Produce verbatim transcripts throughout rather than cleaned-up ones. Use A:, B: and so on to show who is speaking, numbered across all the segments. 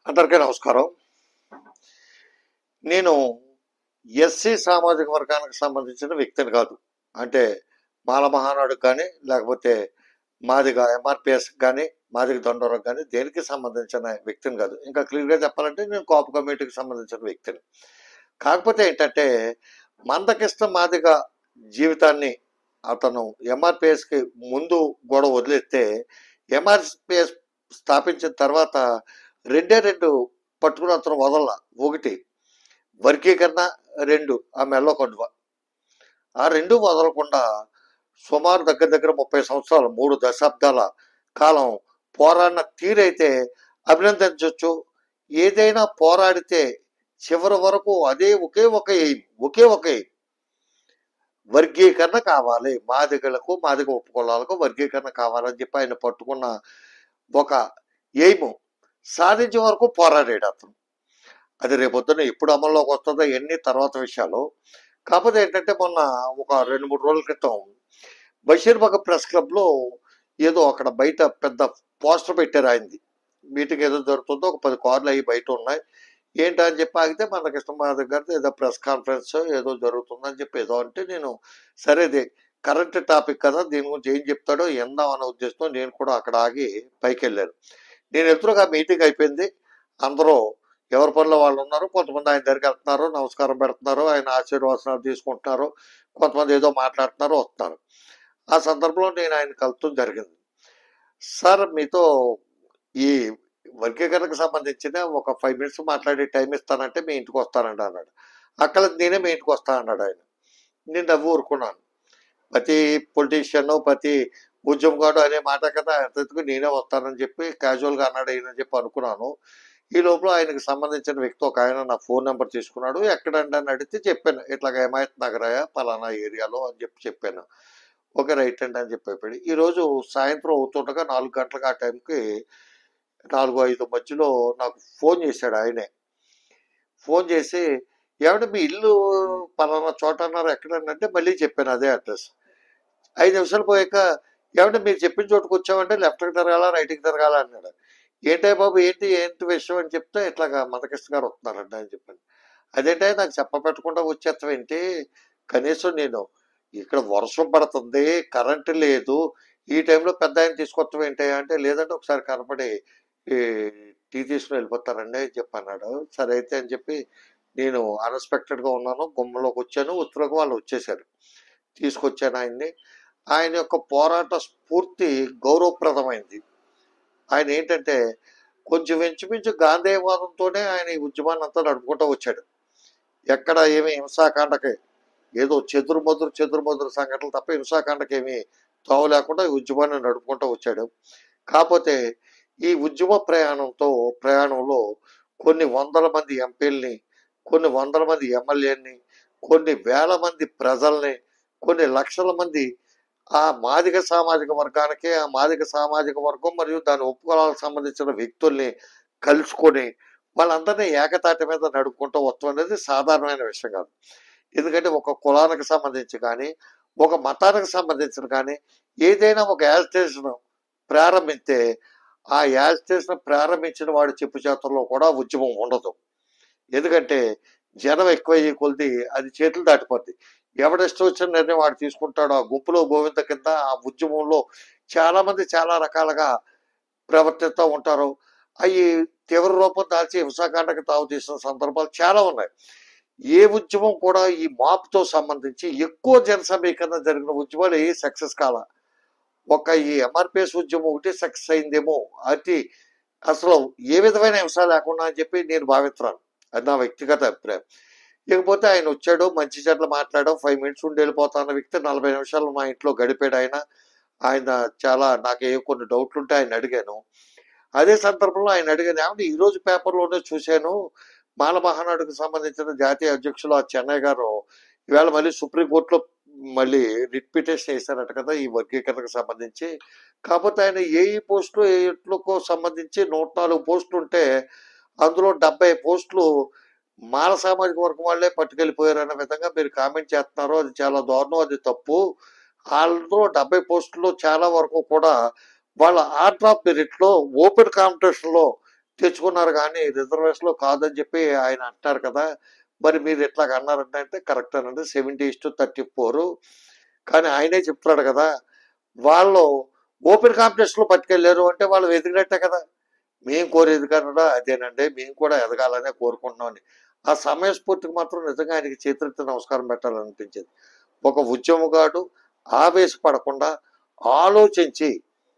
A: అందరికీ నమస్కారం. నేను ఎస్సీ సామాజిక వర్గానికి సంబంధించిన వ్యక్తిని కాదు. అంటే మాల మహానాడుకు కానీ, లేకపోతే మాదిగ ఎంఆర్పిఎస్ కానీ, మాదిగ దండోరకు కానీ దేనికి సంబంధించిన వ్యక్తిని కాదు. ఇంకా క్లియర్గా చెప్పాలంటే నేను కాపు కమ్యూనిటీకి సంబంధించిన వ్యక్తిని. కాకపోతే ఏంటంటే మందకిష్ట మాదిగ జీవితాన్ని అతను ఎంఆర్పిఎస్కి ముందు గొడవ వదిలేస్తే ఎంఆర్పిఎస్ స్థాపించిన తర్వాత రెండే రెండు పట్టుకుని అతను వదల. ఒకటి వర్గీకరణ, రెండు ఆ మెల్లో కండువ. ఆ రెండు వదలకుండా సుమారు దగ్గర దగ్గర ముప్పై సంవత్సరాలు మూడు దశాబ్దాల కాలం పోరాడిన తీరైతే అభినందించవచ్చు. ఏదైనా పోరాడితే చివరి వరకు అదే ఒకే ఒక ఎయిమ్ ఒకే ఒక ఎయిమ్ వర్గీకరణ కావాలి, మాదిగలకు మాదిగ ఉపకులాలకు వర్గీకరణ కావాలని చెప్పి ఆయన పట్టుకున్న ఒక ఎయిమ్ సాధించే వరకు పోరాడాడు అతను. అది రేపొద్దున ఎప్పుడు అమల్లోకి వస్తుందో ఎన్ని తర్వాత విషయాలు. కాకపోతే ఏంటంటే మొన్న ఒక రెండు మూడు రోజుల క్రితం బషీర్బాగ్ ప్రెస్ క్లబ్లో ఏదో అక్కడ బయట పెద్ద పోస్టర్ పెట్టారు ఆయనది. మీటింగ్ ఏదో జరుగుతుందో ఒక పది కార్లు అవి బయట ఉన్నాయి. ఏంటని చెప్పి ఆగితే మనకి ఇష్టం మా దగ్గర ఏదో ప్రెస్ కాన్ఫరెన్స్ ఏదో జరుగుతుందని చెప్పి ఏదో అంటే నేను సరేది కరెంట్ టాపిక్ కదా, దీని గురించి ఏం చెప్తాడో ఎందాం అనే ఉద్దేశంతో నేను కూడా అక్కడ ఆగి పైకి వెళ్ళాను. నేను ఎదురుగా మీటింగ్ అయిపోయింది. అందరూ ఎవరి పనిలో వాళ్ళు ఉన్నారు. కొంతమంది ఆయన దగ్గరికి వెళ్తున్నారు, నమస్కారం పెడుతున్నారు, ఆయన ఆశీర్వాసనాలు తీసుకుంటున్నారు, కొంతమంది ఏదో మాట్లాడుతున్నారు, వస్తున్నారు. ఆ సందర్భంలో నేను ఆయన కలుపుతూ జరిగింది. సార్ మీతో ఈ వర్గీకరణకు సంబంధించిన ఒక ఫైవ్ మినిట్స్ మాట్లాడే టైం ఇస్తానంటే మీ ఇంటికి వస్తానండి అన్నాడు. అక్కడ నేనే మీ ఇంటికి వస్తా అన్నాడు ఆయన. నేను నవ్వు ఊరుకున్నాను. ప్రతి పొలిటీషియన్ ప్రతి ఉద్యమగాడు అనే మాట కదా, అంతకు నేనే వస్తానని చెప్పి క్యాజువల్గా అన్నాడు అని చెప్పి అనుకున్నాను. ఈ లోపల ఆయనకు సంబంధించిన వ్యక్తి ఒక ఆయన నా ఫోన్ నెంబర్ తీసుకున్నాడు. ఎక్కడండి అని అడిగితే చెప్పాను, ఇట్లాగ హిమాయత్ నగరయ్య పలానా ఏరియాలో అని చెప్పి చెప్పాను. ఓకే రైట్ అండి అని చెప్పి ఈరోజు సాయంత్రం అవుతుండగా నాలుగు గంటలకు ఆ టైంకి నాలుగు ఐదు మధ్యలో నాకు ఫోన్ చేశాడు ఆయనే. ఫోన్ చేసి ఏమంటే మీ ఇల్లు పలానా చోట అన్నారు, ఎక్కడంటే మళ్ళీ చెప్పాను అదే అడ్రస్. ఐదు నిమిషాలు పోయాక ఏమంటే మీరు చెప్పిన చోటుకు వచ్చామంటే లెఫ్ట్కి తిరగాల రైట్కి తిరగాల అన్నాడు. ఏంటే బాబు ఏంటి ఏంటి విషయం అని చెప్తే ఇట్లాగా మందకృష్ణ గారు వస్తున్నారంట అని చెప్పాను. అదేంటే నాకు చెప్పపెట్టకుండా వచ్చేస్తావేంటి, కనీసం నేను ఇక్కడ వర్షం పడుతుంది, కరెంటు లేదు, ఈ టైంలో పెద్ద ఆయన తీసుకొస్తావేంటి అంటే లేదంటే ఒకసారి కనపడి టీ తీసుకుని వెళ్ళిపోతారండి అని చెప్పి అన్నాడు. సరే అయితే అని చెప్పి నేను అన్ఎక్స్పెక్టెడ్గా ఉన్నాను, గుమ్మలోకి వచ్చాను. ఉత్తరకు వాళ్ళు వచ్చేసారు, తీసుకొచ్చాను ఆయన్ని. ఆయన యొక్క పోరాట స్ఫూర్తి గౌరవప్రదమైంది. ఆయన ఏంటంటే కొంచెం ఇంచుమించు గాంధేయవాదంతోనే ఆయన ఈ ఉద్యమాన్ని అంతా నడుపుకుంటూ వచ్చాడు. ఎక్కడ ఏమి హింసాకాండకి ఏదో చెదురుమదురు చెదురుమదురు సంఘటనలు తప్ప హింసాకాండకి ఏమి తావు లేకుండా ఈ ఉద్యమాన్ని నడుపుకుంటూ వచ్చాడు. కాకపోతే ఈ ఉద్యమ ప్రయాణంతో ప్రయాణంలో కొన్ని వందల మంది ఎంపీలని, కొన్ని వందల మంది ఎమ్మెల్యేని, కొన్ని వేల మంది ప్రజల్ని, కొన్ని లక్షల మంది ఆ మాదిగ సామాజిక వర్గానికి, ఆ మాదిగ సామాజిక వర్గం మరియు దాని ఉపకులాలకు సంబంధించిన వ్యక్తుల్ని కలుసుకొని వాళ్ళందరినీ ఏకతాటి మీద నడుపుకుంటూ వస్తాం అనేది సాధారణమైన విషయం కాదు. ఎందుకంటే ఒక కులానికి సంబంధించి కానీ, ఒక మతానికి సంబంధించిన కానీ ఏదైనా ఒక యాజిటేషన్ ప్రారంభిస్తే ఆ యాజిటేషన్ ప్రారంభించిన వాడి చెప్పు చేతుల్లో కూడా ఉద్యమం ఉండదు. ఎందుకంటే జనం ఎక్కువయ్యే కొలిది అది చేతులు దాటిపోద్ది. ఎవడిష్టం వచ్చిన నిర్ణయం వాడు తీసుకుంటాడో ఆ గుంపులో గోవింద కింద ఆ ఉద్యమంలో చాలా మంది చాలా రకాలుగా ప్రవర్తిస్తూ ఉంటారు. అవి తీవ్ర రూపం దాల్చి హింసాకాండకి తావు తీసిన సందర్భాలు చాలా ఉన్నాయి. ఏ ఉద్యమం కూడా ఈ మాప్తో సంబంధించి ఎక్కువ జన సమీకరణ జరిగిన ఉద్యమాలు ఏ సక్సెస్ కాల. ఒక ఈ ఎంఆర్పిఎస్ ఉద్యమం ఒకటి సక్సెస్ అయిందేమో, అది అసలు ఏ విధమైన హింస లేకుండా అని చెప్పి నేను భావిస్తున్నాను. అది నా వ్యక్తిగత అభిప్రాయం. ఇకపోతే ఆయన వచ్చాడు, మంచి చెట్లు మాట్లాడడం, ఫైవ్ మినిట్స్ ఉండి వెళ్ళిపోతా అన్న వ్యక్తి నలభై నిమిషాలు మా ఇంట్లో గడిపాడు. ఆయన ఆయన చాలా నాకు ఏ కొన్ని డౌట్లు ఉంటే ఆయన అడిగాను. అదే సందర్భంలో ఆయన అడిగాను, ఏమంటే ఈరోజు పేపర్లోనే చూశాను మాల మహానాడుకు సంబంధించిన జాతీయ అధ్యక్షులు ఆ చెన్నై గారు ఈవేళ మళ్ళీ సుప్రీంకోర్టులో మళ్ళీ రిట్ పిటిషన్ వేశారట కదా ఈ వర్గీకరణకు సంబంధించి. కాకపోతే ఆయన ఏ ఈ పోస్టులు ఏట్లకు సంబంధించి నూట నాలుగు పోస్టులు ఉంటే అందులో డెబ్బై పోస్టులు మాల సామాజిక వర్గం వాళ్ళే పట్టుకెళ్ళిపోయారన్న విధంగా మీరు కామెంట్ చేస్తున్నారు. అది చాలా దారుణం, అది తప్పు. అందులో డెబ్బై పోస్టుల్లో చాలా వరకు కూడా వాళ్ళ ఆర్డర్ ఆఫ్ మెరిట్లో ఓపెన్ కాంపిటీషన్లో తెచ్చుకున్నారు కానీ రిజర్వేషన్లో కాదని చెప్పి ఆయన అంటారు కదా. మరి మీరు ఇట్లాగ అన్నారంటే అంటే కరెక్ట్ అనండి. సెవెంటీ ఇస్టు థర్టీ ఫోర్ కానీ ఆయనే చెప్తున్నాడు కదా. వాళ్ళు ఓపెన్ కాంపిటీషన్లో పట్టుకెళ్ళారు అంటే వాళ్ళు ఎదిగినట్టే కదా. మేము కోరేది కన్నా అదేనండి, మేము కూడా ఎదగాలనే కోరుకుంటున్నామని. ఆ సమయస్ఫూర్తికి మాత్రం నిజంగా ఆయనకి చేతులెత్తి నమస్కారం పెట్టాలనిపించింది. ఒక ఉద్యమగాడు ఆవేశపడకుండా ఆలోచించి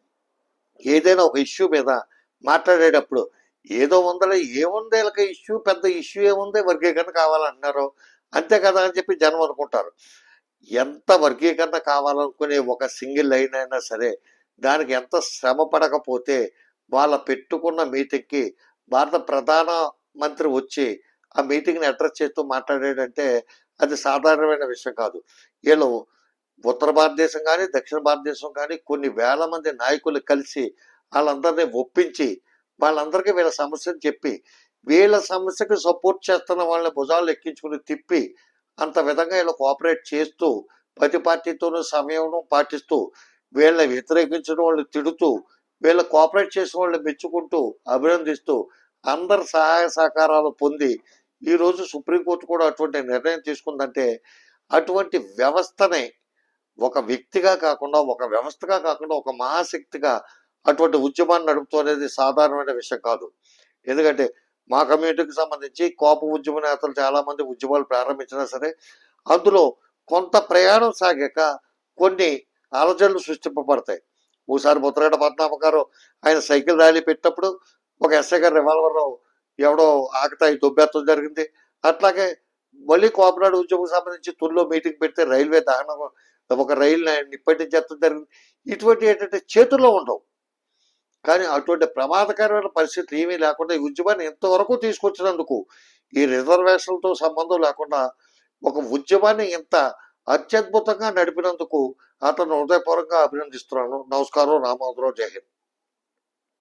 A: ఏదైనా ఒక ఇష్యూ మీద మాట్లాడేటప్పుడు ఏదో ఉందలే, ఏముంది వీళ్ళకి ఇష్యూ, పెద్ద ఇష్యూ ఏముంది, వర్గీకరణ కావాలంటున్నారు అంతే కదా అని చెప్పి జనం అనుకుంటారు. ఎంత వర్గీకరణ కావాలనుకునే ఒక సింగిల్ లైన్ అయినా సరే దానికి ఎంత శ్రమ పడకపోతే వాళ్ళ పెట్టుకున్న మీటింగ్కి భారత ప్రధాన మంత్రి వచ్చి ఆ మీటింగ్ని అడ్రస్ చేస్తూ మాట్లాడాడంటే అది సాధారణమైన విషయం కాదు. వీళ్ళు ఉత్తర భారతదేశం కానీ దక్షిణ భారతదేశం కానీ కొన్ని వేల మంది నాయకులు కలిసి వాళ్ళందరినీ ఒప్పించి వాళ్ళందరికీ వీళ్ళ సమస్యను చెప్పి వీళ్ళ సమస్యకు సపోర్ట్ చేస్తున్న వాళ్ళని భుజాలు ఎక్కించుకుని తిప్పి అంత విధంగా వీళ్ళు కోఆపరేట్ చేస్తూ ప్రతి పార్టీతోనూ సమయం పాటిస్తూ వీళ్ళని వ్యతిరేకించిన వాళ్ళు తిడుతూ వీళ్ళ కోఆపరేట్ చేసిన వాళ్ళని మెచ్చుకుంటూ అభినందిస్తూ అందరి సహాయ సహకారాలు పొంది ఈరోజు సుప్రీంకోర్టు కూడా అటువంటి నిర్ణయం తీసుకుందంటే అటువంటి వ్యవస్థనే ఒక వ్యక్తిగా కాకుండా ఒక వ్యవస్థగా కాకుండా ఒక మహాశక్తిగా అటువంటి ఉద్యమాన్ని నడుపుతూ అనేది సాధారణమైన విషయం కాదు. ఎందుకంటే మా కమ్యూనిటీకి సంబంధించి కోప ఉద్యమ నేతలు చాలా మంది ఉద్యమాలు ప్రారంభించినా సరే అందులో కొంత ప్రయాణం సాగాక కొన్ని అలజడులు సృష్టింపబడతాయి. ఒకసారి ముద్రగడ్డ పద్మనాభ గారు ఆయన సైకిల్ ర్యాలీ పెట్టినప్పుడు ఒక ఎస్ఐ గారు రివాల్వర్ ఎవడో ఆకతాయి దొబ్బెత్తడం జరిగింది. అట్లాగే మళ్ళీ కోపనాడు ఉద్యమం సంబంధించి తుల్లో మీటింగ్ పెడితే రైల్వే దహనం ఒక రైలు నిప్పటించేత్తడం జరిగింది. ఇటువంటి ఏంటంటే చేతుల్లో ఉండవు. కానీ అటువంటి ప్రమాదకరమైన పరిస్థితి ఏమీ లేకుండా ఈ ఉద్యమాన్ని ఎంతవరకు తీసుకొచ్చినందుకు ఈ రిజర్వేషన్లతో సంబంధం లేకుండా ఒక ఉద్యమాన్ని ఇంత అత్యద్భుతంగా నడిపినందుకు అతను హృదయపూర్వకంగా అభినందిస్తున్నాను. నమస్కారం. రామోదరావు. జై హింద్.